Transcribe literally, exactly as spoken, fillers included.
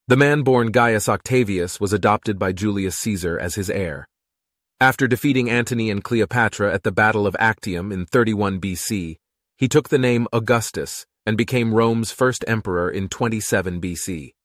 The man born Gaius Octavius was adopted by Julius Caesar as his heir. After defeating Antony and Cleopatra at the Battle of Actium in thirty-one B C, he took the name Augustus and became Rome's first emperor in twenty-seven B C.